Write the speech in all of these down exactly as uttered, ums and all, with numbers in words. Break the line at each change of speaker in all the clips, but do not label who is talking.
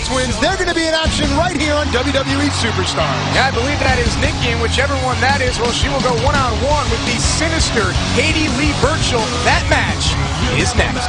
Twins. They're going to be in action right here on W W E Superstars.
Yeah, I believe that is Nikki, and whichever one that is, well, she will go one-on-one with the sinister Katie Lee Burchill. That match is next.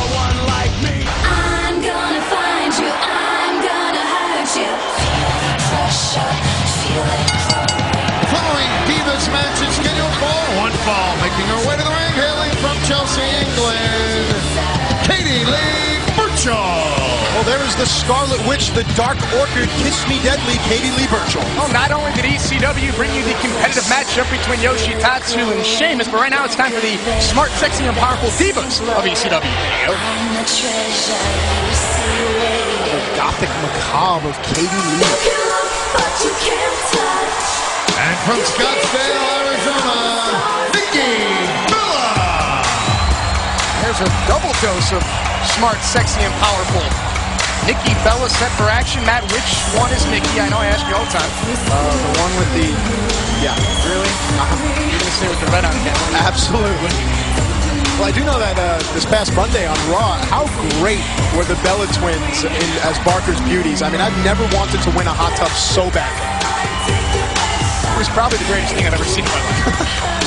I'm gonna find you, I'm gonna hurt you. Feel the pressure, feel it.
Following Divas match is scheduled for one fall, making her way to the ring, hailing from Chelsea, England, Katie Lee Burchill. Well, there is the Scarlet Witch, the Dark Orchid, Kiss Me Deadly, Katie Lee Burchill.
Oh, not only did E C W bring you the competitive matchup between Yoshitatsu and Sheamus, but right now it's time for the smart, sexy, and powerful divas of E C W. There you go.
I'm the treasure you see.
The gothic macabre of Katie Lee.
You can look, but you can't touch.
And from Scottsdale, Arizona, Nikki Bella.
There's a double dose of smart, sexy, and powerful. Nikki Bella set for action. Matt, which one is Nikki? I know I ask you all the time.
Uh, the one with the, yeah.
Really? Uh-huh. You're going to stay with the red on camera?
Absolutely. Well, I do know that uh, this past Monday on Raw, how great were the Bella twins in, as Barker's beauties. I mean, I've never wanted to win a hot tub so bad.
It was probably the greatest thing I've ever seen in my life.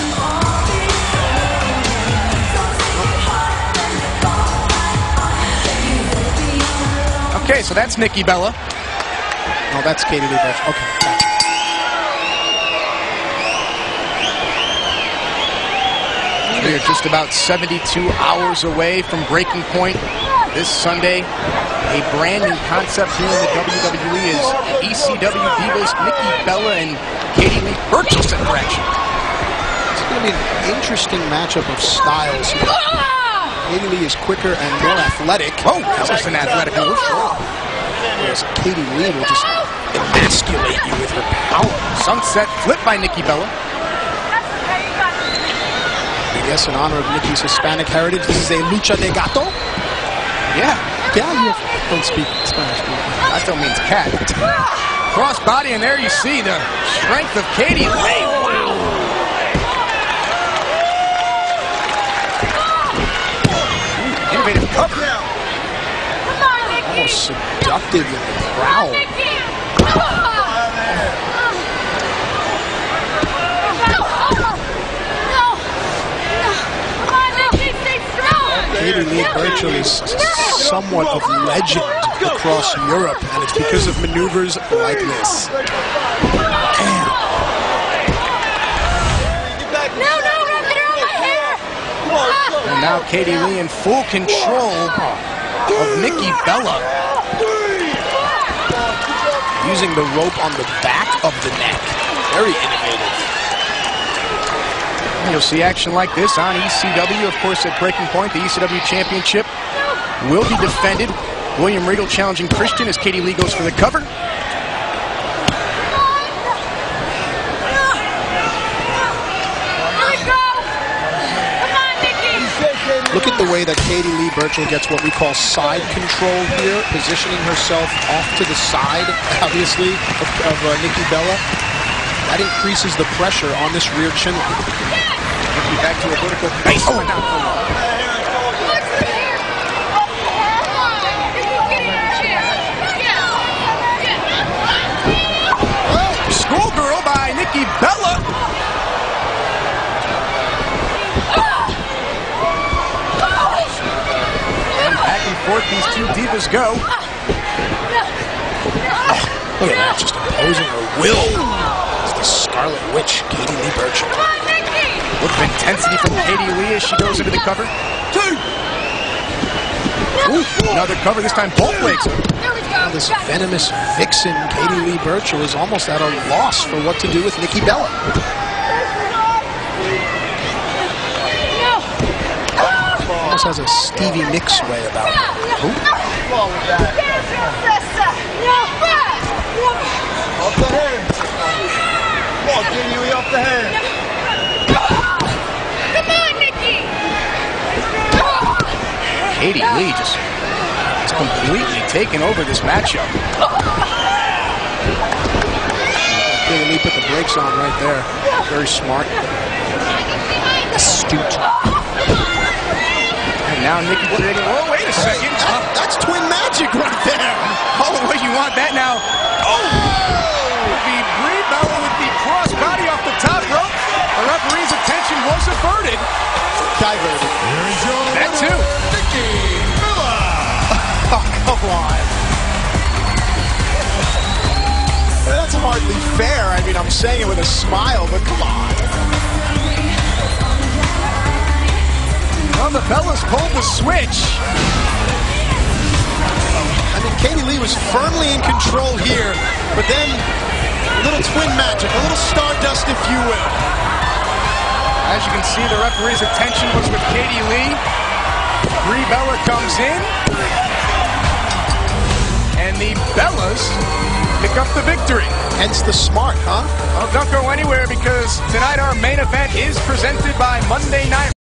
Okay, so that's Nikki Bella.
No, that's Katie Lee Burchill. Okay, gotcha.
We are just about seventy-two hours away from breaking point this Sunday. A brand new concept here in the W W E is E C W Divas, Nikki Bella and Katie Lee Burchill set for action.
It's going to be an interesting matchup of styles here. Katie Lee is quicker and more athletic.
Oh, that was an athletic move.
Whereas Katie Lee will just emasculate you with her power.
Sunset flip by Nikki Bella.
Yes, in honor of Nikki's Hispanic heritage, this is a lucha de gato.
Yeah.
Yeah, you don't speak Spanish.
Gato means cat. Cross body, and there you see the strength of Katie Lee. Wow. Innovative cover.
Almost seductive and proud. Katie Lee Burchill is somewhat of legend across Europe, and it's because of maneuvers like this. Damn.
And now Katie Lee in full control of Nikki Bella.
Using the rope on the back of the neck. Very innovative.
You'll see action like this on E C W. Of course, at Breaking Point, the E C W Championship will be defended. William Regal challenging Christian as Katie Lee goes for the cover.
Look at the way that Katie Lee Burchill gets what we call side control here, positioning herself off to the side, obviously, of, of uh, Nikki Bella. That increases the pressure on this rear chin lock.
Nikki back to a vertical base. Oh, and now Schoolgirl by Nikki Bella. Forth these two divas go.
Oh, look at that, just imposing her will. It's the Scarlet Witch, Katie Lee Burchill.
Look of intensity from Katie Lee as she goes into the cover. Two. Ooh, another cover, this time both legs.
Now this venomous vixen, Katie Lee Burchill, is almost at a loss for what to do with Nikki Bella. Has a Stevie Nicks way about it. Who?
Off the hand. Come on, Katie Lee, off the hand.
Come on, Nikki.
Katie Lee just is completely taken over this matchup.
Katie Lee put the brakes on right there. Very smart. Astute.
And now Nikki trading. Oh, wait a second.
That, that's twin magic right there.
All the way want that now. Oh! The Brie Bella with the crossbody off the top rope. The referee's attention was averted.
Diverted.
Here's your
That
winner,
too.
Nikki Bella.
Oh, come on. That's hardly fair. I mean, I'm saying it with a smile, but come on.
Well, the Bellas pulled the switch.
I mean, Katie Lee was firmly in control here, but then a little twin magic, a little stardust, if you will.
As you can see, the referee's attention was with Katie Lee. Brie Bella comes in. And the Bellas pick up the victory.
Hence the smart, huh?
Well, don't go anywhere because tonight our main event is presented by Monday Night